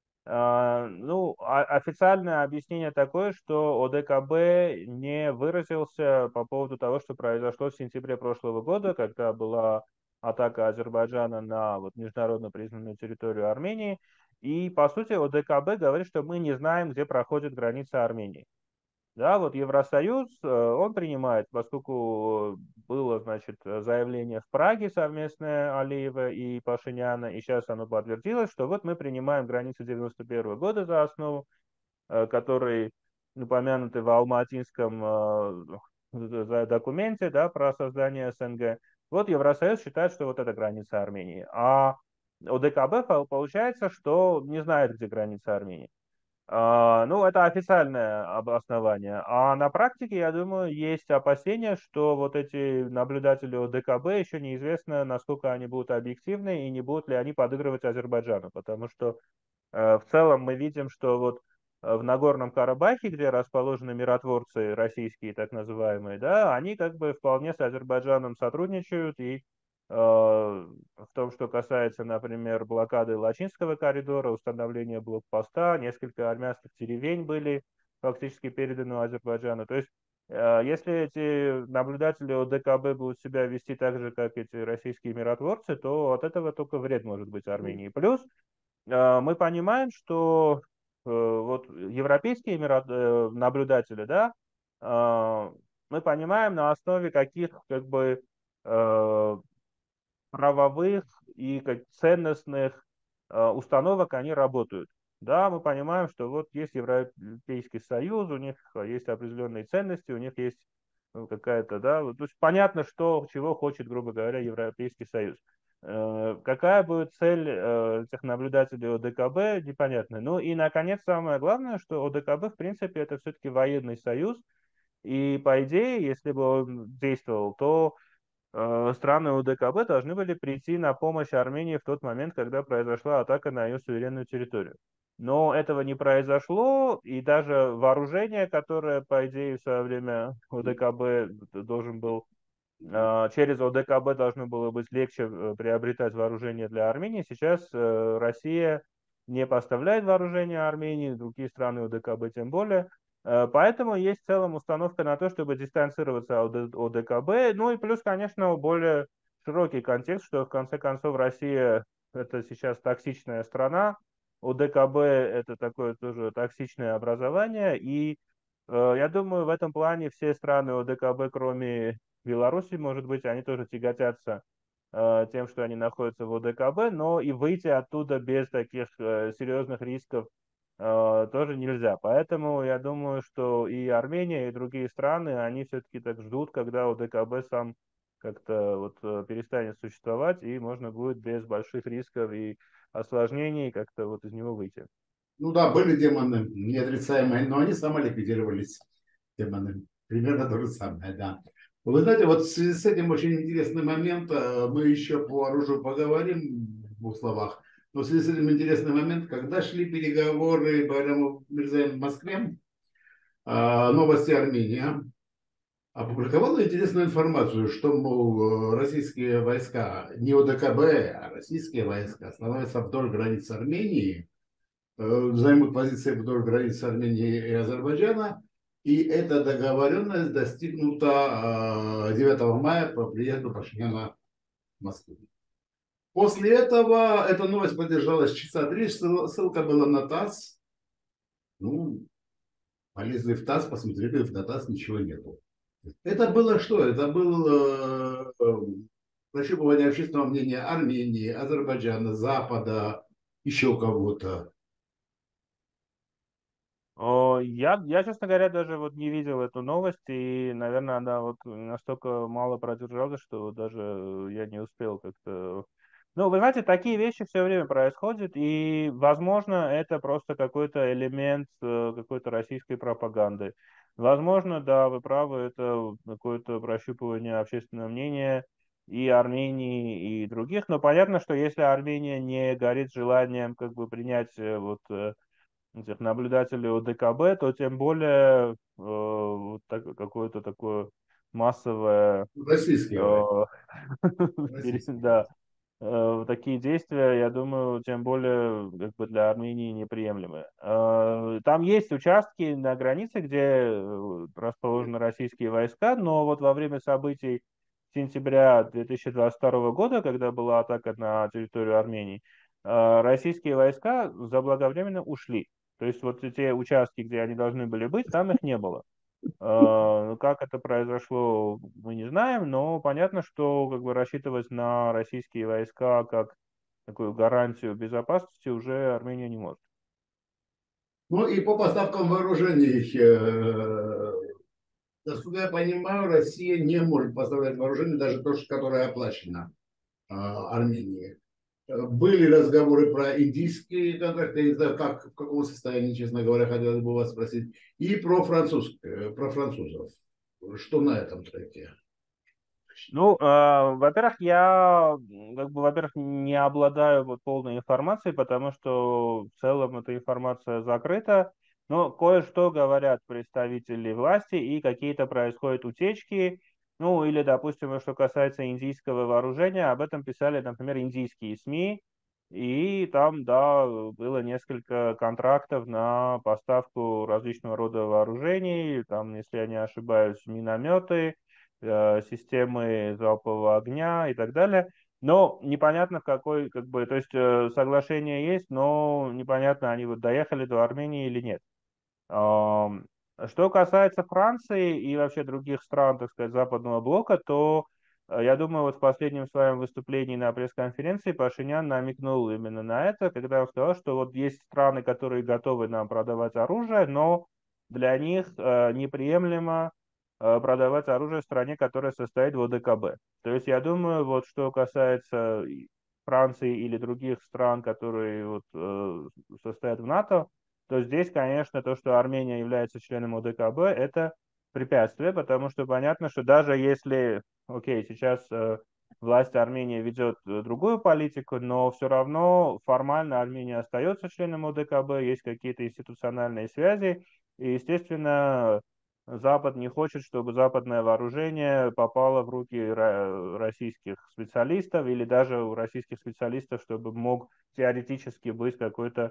Официальное объяснение такое, что ОДКБ не выразился по поводу того, что произошло в сентябре прошлого года, когда была атака Азербайджана на вот, международно признанную территорию Армении. И, по сути, ОДКБ говорит, что мы не знаем, где проходит граница Армении. Да, вот Евросоюз, он принимает, поскольку было, значит, заявление в Праге совместное Алиева и Пашиняна, и сейчас оно подтвердилось, что вот мы принимаем границы 91 года за основу, которые упомянуты в Алматинском документе, да, про создание СНГ. Вот Евросоюз считает, что вот это граница Армении. А ОДКБ получается, что не знает, где граница Армении. Это официальное обоснование. А на практике, я думаю, есть опасения, что вот эти наблюдатели ОДКБ еще неизвестно, насколько они будут объективны и не будут ли они подыгрывать Азербайджану. Потому что в целом мы видим, что вот в Нагорном Карабахе, где расположены миротворцы российские, так называемые, да, они как бы вполне с Азербайджаном сотрудничают и в том, что касается, например, блокады Лачинского коридора, установления блокпоста, несколько армянских деревень были фактически переданы Азербайджану. То есть, если эти наблюдатели ОДКБ будут себя вести так же, как эти российские миротворцы, то от этого только вред может быть Армении. Плюс мы понимаем, что вот европейские наблюдатели, да, мы понимаем на основе каких как бы правовых и ценностных установок они работают. Да, мы понимаем, что вот есть Европейский Союз, у них есть определенные ценности, у них есть какая-то, да, то есть понятно, что, чего хочет, грубо говоря, Европейский Союз. Какая будет цель этих наблюдателей ОДКБ, непонятно. Ну и, наконец, самое главное, что ОДКБ, в принципе, это все-таки военный союз, и, по идее, если бы он действовал, то страны ОДКБ должны были прийти на помощь Армении в тот момент, когда произошла атака на ее суверенную территорию. Но этого не произошло, и даже вооружение, которое, по идее, в свое время ОДКБ должен был, через ОДКБ должно было быть легче приобретать вооружение для Армении, сейчас Россия не поставляет вооружение Армении, другие страны ОДКБ тем более. Поэтому есть в целом установка на то, чтобы дистанцироваться от ОДКБ. Ну и плюс, конечно, более широкий контекст, что в конце концов Россия это сейчас токсичная страна, ОДКБ это такое тоже токсичное образование. И я думаю, в этом плане все страны ОДКБ, кроме Беларуси, может быть, они тоже тяготятся тем, что они находятся в ОДКБ, но и выйти оттуда без таких серьезных рисков тоже нельзя. Поэтому я думаю, что и Армения, и другие страны, они все-таки так ждут, когда ОДКБ сам как-то вот перестанет существовать, и можно будет без больших рисков и осложнений как-то вот из него выйти. Ну да, были демоны неотрицаемые, но они самоликвидировались, демоны. Примерно то же самое, да. Вы знаете, вот в связи с этим очень интересный момент. Мы еще по оружию поговорим в двух словах. Но в связи с этим интересный момент, когда шли переговоры Байрама Мирзаева в Москве, новости Армения опубликовала интересную информацию, что, мол, российские войска, не ОДКБ, а российские войска становятся вдоль границ Армении, займут позиции вдоль границ Армении и Азербайджана. И эта договоренность достигнута 9 мая по приезду Пашиняна в Москву. После этого эта новость поддержалась часа 3, ссылка была на ТАСС. Ну, полезли в ТАСС, посмотрели, в ТАСС ничего нету. Это было что? Это было прощупывание общественного мнения Армении, Азербайджана, Запада, еще кого-то. Я, честно говоря, даже вот не видел эту новость, и, наверное, она вот настолько мало продержалась, что вот даже я не успел как-то... Ну, вы знаете, такие вещи все время происходят, и, возможно, это просто какой-то элемент какой-то российской пропаганды. Возможно, да, вы правы, это какое-то прощупывание общественного мнения и Армении, и других, но понятно, что если Армения не горит желанием как бы принять этих наблюдателей ОДКБ, то тем более вот какое-то такое массовое Российские. э, Российские. да, такие действия, я думаю, тем более как бы для Армении неприемлемы. Там есть участки на границе, где расположены российские войска, но вот во время событий сентября 2022 года, когда была атака на территорию Армении, российские войска заблаговременно ушли. То есть вот те участки, где они должны были быть, там их не было. Как это произошло, мы не знаем, но понятно, что как бы рассчитывать на российские войска как такую гарантию безопасности уже Армения не может. Ну и по поставкам вооружений, насколько я понимаю, Россия не может поставлять вооружение, даже то, которое оплачено Армении. Были разговоры про индийские контракты, я не знаю, как, в каком состоянии, честно говоря, хотелось бы вас спросить, и про французов. Что на этом треке? Ну, во-первых, я, как бы, во-первых, не обладаю вот полной информацией, потому что в целом эта информация закрыта, но кое-что говорят представители власти, и какие-то происходят утечки, ну, или, допустим, что касается индийского вооружения, об этом писали, например, индийские СМИ, и там, да, было несколько контрактов на поставку различного рода вооружений, там, если я не ошибаюсь, минометы, системы залпового огня и так далее. Но непонятно, в какой, как бы, то есть соглашение есть, но непонятно, они вот доехали до Армении или нет. Ам, Что касается Франции и вообще других стран, так сказать, западного блока, то я думаю, вот в последнем своем выступлении на пресс-конференции Пашинян намекнул именно на это, когда он сказал, что вот есть страны, которые готовы нам продавать оружие, но для них неприемлемо продавать оружие стране, которая состоит в ОДКБ. То есть я думаю, вот что касается Франции или других стран, которые вот, состоят в НАТО, то здесь, конечно, то, что Армения является членом ОДКБ, это препятствие, потому что понятно, что даже если, окей, сейчас власть Армении ведет другую политику, но все равно формально Армения остается членом ОДКБ, есть какие-то институциональные связи, и, естественно, Запад не хочет, чтобы западное вооружение попало в руки российских специалистов или даже у российских специалистов, чтобы мог теоретически быть какой-то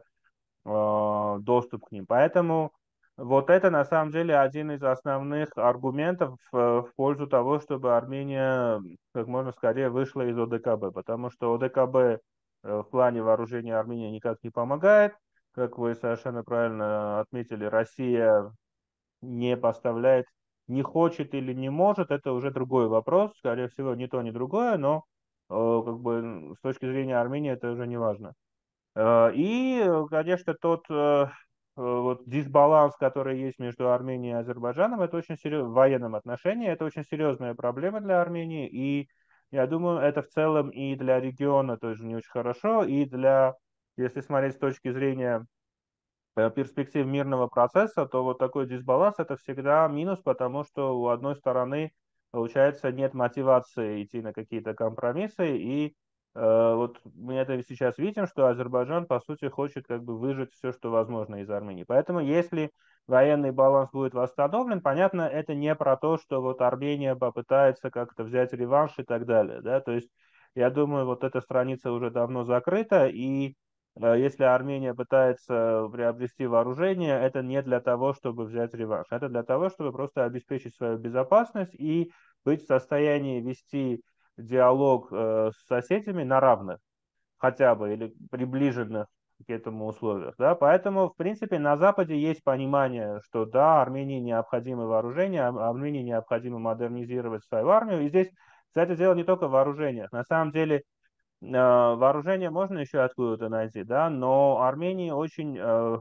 доступ к ним. Поэтому вот это на самом деле один из основных аргументов в пользу того, чтобы Армения как можно скорее вышла из ОДКБ, потому что ОДКБ в плане вооружения Армении никак не помогает. Как вы совершенно правильно отметили, Россия не поставляет, не хочет или не может, это уже другой вопрос. Скорее всего, ни то, ни другое, но как бы с точки зрения Армении это уже не важно. И, конечно, тот вот дисбаланс, который есть между Арменией и Азербайджаном, это очень серьезно, в военном отношении, это очень серьезная проблема для Армении, и я думаю, это в целом и для региона тоже не очень хорошо, и для, если смотреть с точки зрения перспектив мирного процесса, то вот такой дисбаланс это всегда минус, потому что у одной стороны, получается, нет мотивации идти на какие-то компромиссы, и вот мы это сейчас видим, что Азербайджан, по сути, хочет как бы выжать все, что возможно из Армении. Поэтому, если военный баланс будет восстановлен, понятно, это не про то, что вот Армения попытается как-то взять реванш и так далее, да, то есть я думаю, вот эта страница уже давно закрыта, и если Армения пытается приобрести вооружение, это не для того, чтобы взять реванш. Это для того, чтобы просто обеспечить свою безопасность и быть в состоянии вести диалог с соседями на равных, хотя бы, или приближенных к этому условиях. Да? Поэтому, в принципе, на Западе есть понимание, что да, Армении необходимо вооружение, Армении необходимо модернизировать свою армию. И здесь, кстати, дело не только в вооружениях. На самом деле, вооружение можно еще откуда-то найти, да, но Армении очень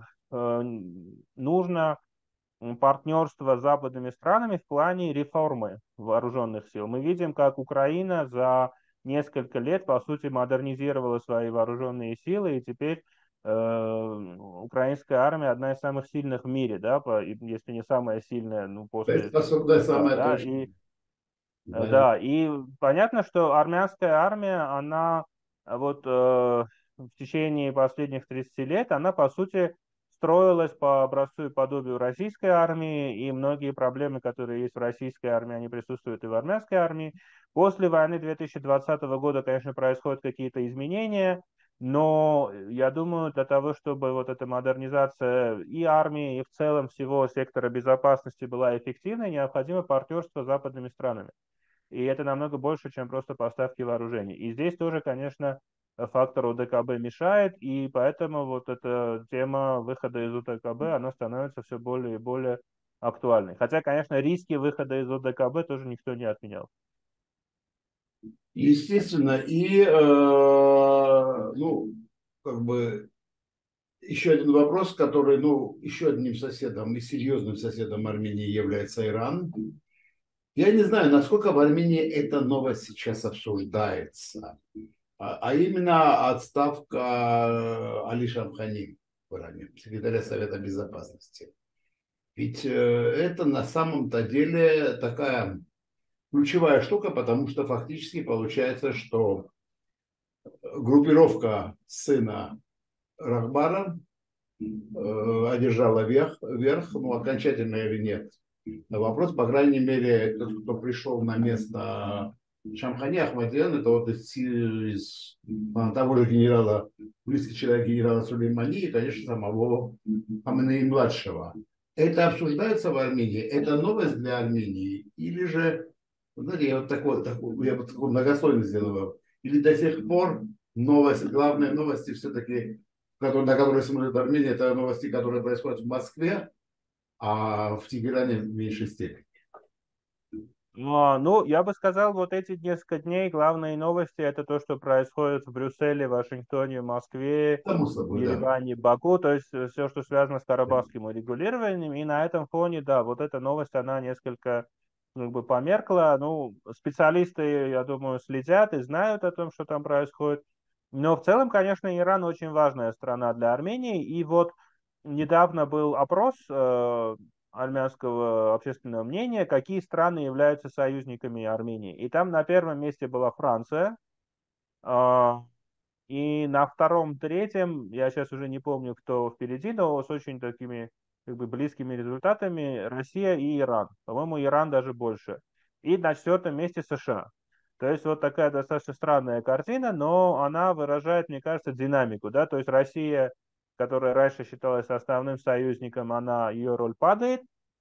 нужно партнерство с западными странами в плане реформы вооруженных сил. Мы видим, как Украина за несколько лет, по сути, модернизировала свои вооруженные силы, и теперь украинская армия одна из самых сильных в мире, да, если не самая сильная, ну, Это после способно США, самое да, точное. Да. да, и понятно, что армянская армия, она вот в течение последних 30 лет, она по сути строилась по образцу и подобию российской армии, и многие проблемы, которые есть в российской армии, они присутствуют и в армянской армии. После войны 2020 года, конечно, происходят какие-то изменения, но я думаю, для того, чтобы вот эта модернизация и армии, и в целом всего сектора безопасности была эффективной, необходимо партнерство с западными странами. И это намного больше, чем просто поставки вооружений. И здесь тоже, конечно, фактор ОДКБ мешает, и поэтому вот эта тема выхода из ОДКБ, она становится все более и более актуальной. Хотя, конечно, риски выхода из ОДКБ тоже никто не отменял. Естественно, и ну, как бы еще один вопрос, который, ну, еще одним соседом и серьезным соседом Армении является Иран. Я не знаю, насколько в Армении эта новость сейчас обсуждается, а именно отставка Али Шамхани в Иране, секретаря Совета Безопасности. Ведь это на самом-то деле такая ключевая штука, потому что фактически получается, что группировка сына Рахбара одержала верх, ну, окончательно или нет. На вопрос, по крайней мере, тот, кто пришел на место Шамхани Ахмадьян, это вот из того же генерала, близкий человек генерала Сулеймани и, конечно, самого Хаминеи-младшего. Это обсуждается в Армении? Это новость для Армении? Или же, знаете, я вот такой многослойный сделаю. Или до сих пор новость, главные новости все-таки, на которые смотрит Армения, это новости, которые происходят в Москве, а в Тегеране в меньшей степени. Ну, я бы сказал, вот эти несколько дней главные новости — это то, что происходит в Брюсселе, Вашингтоне, Москве, Само собой, да. Ереване, Баку, то есть все, что связано с карабахским урегулированием. И на этом фоне, да, вот эта новость, она несколько как бы померкла. Ну, специалисты, я думаю, следят и знают о том, что там происходит. Но в целом, конечно, Иран очень важная страна для Армении. И вот недавно был опрос армянского общественного мнения, какие страны являются союзниками Армении. И там на первом месте была Франция, а, и на втором, третьем, я сейчас уже не помню, кто впереди, но с очень такими как бы близкими результатами Россия и Иран. По-моему, Иран даже больше. И на четвертом месте США. То есть вот такая достаточно странная картина, но она выражает, мне кажется, динамику, да, то есть Россия, которая раньше считалась основным союзником, она, ее роль падает,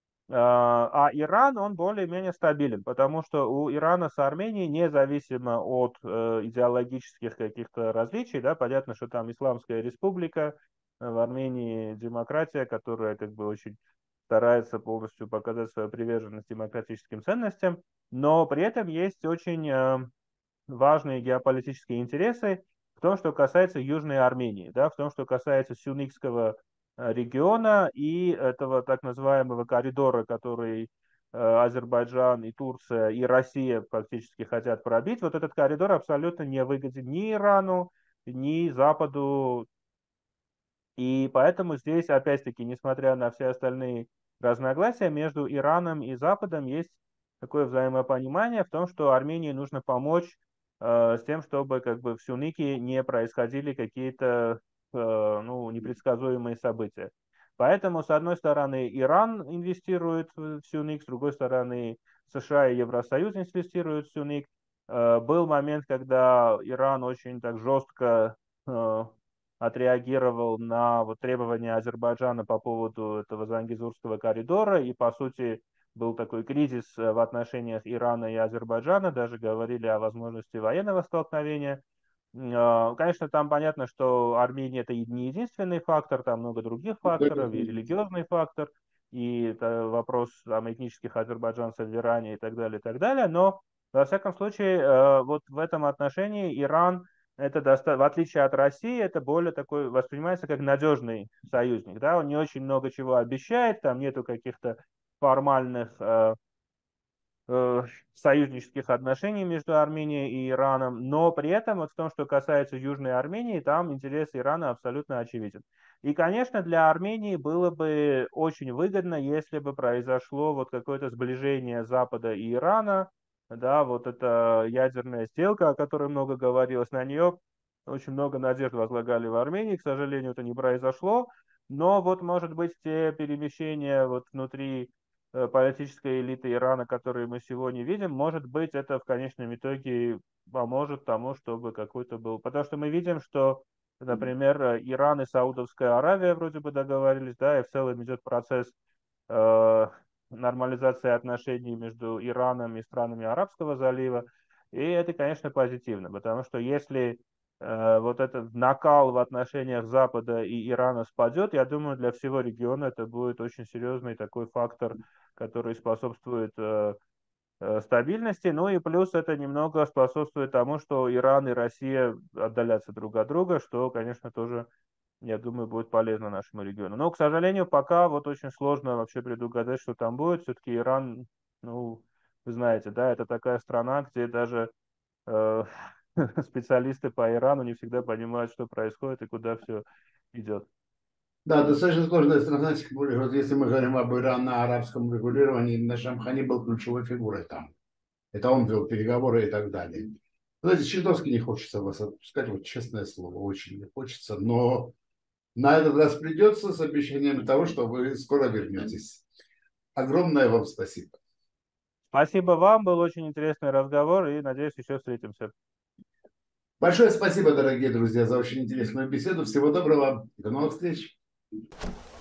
а Иран, он более-менее стабилен, потому что у Ирана с Арменией, независимо от идеологических каких-то различий, да, понятно, что там Исламская республика, в Армении демократия, которая как бы очень старается полностью показать свою приверженность демократическим ценностям, но при этом есть очень важные геополитические интересы в том, что касается Южной Армении, да, в том, что касается сюникского региона и этого так называемого коридора, который Азербайджан и Турция и Россия фактически хотят пробить. Вот этот коридор абсолютно не выгоден ни Ирану, ни Западу. И поэтому здесь, опять-таки, несмотря на все остальные разногласия, между Ираном и Западом есть такое взаимопонимание в том, что Армении нужно помочь с тем, чтобы как бы в Сюнике не происходили какие-то ну, непредсказуемые события. Поэтому, с одной стороны, Иран инвестирует в Сюник, с другой стороны, США и Евросоюз инвестируют в Сюник. Был момент, когда Иран очень так жестко отреагировал на вот требования Азербайджана по поводу этого Зангезурского коридора, и, по сути, был такой кризис в отношениях Ирана и Азербайджана, даже говорили о возможности военного столкновения. Конечно, там понятно, что Армения это не единственный фактор, там много других факторов, и религиозный фактор, и это вопрос там, этнических азербайджанцев в Иране и так далее. Но, во всяком случае, вот в этом отношении Иран, это в отличие от России, это более такой, воспринимается как надежный союзник. Да? Он не очень много чего обещает, там нету каких-то формальных э, союзнических отношений между Арменией и Ираном, но при этом вот в том, что касается Южной Армении, там интерес Ирана абсолютно очевиден. И, конечно, для Армении было бы очень выгодно, если бы произошло вот какое-то сближение Запада и Ирана, да, вот эта ядерная сделка, о которой много говорилось, на нее очень много надежд возлагали в Армении, к сожалению, это не произошло, но вот, может быть, те перемещения вот внутри политической элиты Ирана, которые мы сегодня видим, может быть, это в конечном итоге поможет тому, чтобы какой-то был. Потому что мы видим, что, например, Иран и Саудовская Аравия вроде бы договорились, да, и в целом идет процесс э, нормализации отношений между Ираном и странами Арабского залива. И это, конечно, позитивно, потому что если вот этот накал в отношениях Запада и Ирана спадет, я думаю, для всего региона это будет очень серьезный такой фактор, который способствует стабильности. Ну и плюс это немного способствует тому, что Иран и Россия отдалятся друг от друга, что, конечно, тоже, я думаю, будет полезно нашему региону. Но, к сожалению, пока вот очень сложно вообще предугадать, что там будет. Все-таки Иран, ну, вы знаете, да, это такая страна, где даже э, специалисты по Ирану не всегда понимают, что происходит и куда все идет. Да, достаточно сложная страна, тем более, вот если мы говорим об ирано-арабском регулировании, Нашамхани был ключевой фигурой там. Это он вел переговоры и так далее. Знаете, чертовски не хочется вас отпускать, вот честное слово, очень не хочется, но на этот раз придется с обещанием того, что вы скоро вернетесь. Огромное вам спасибо. Спасибо вам, был очень интересный разговор и надеюсь, еще встретимся. Большое спасибо, дорогие друзья, за очень интересную беседу. Всего доброго. До новых встреч.